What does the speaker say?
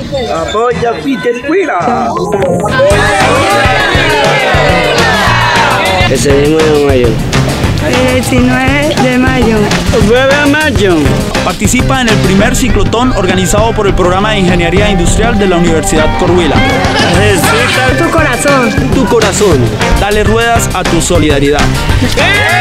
Apoya Peter Cuira. Ese mismo de mayo. El 19 de mayo. 9 de mayo. Participa en el primer ciclotón organizado por el programa de Ingeniería Industrial de la Universidad Coahuila. Tu corazón. Tu corazón. Dale ruedas a tu solidaridad.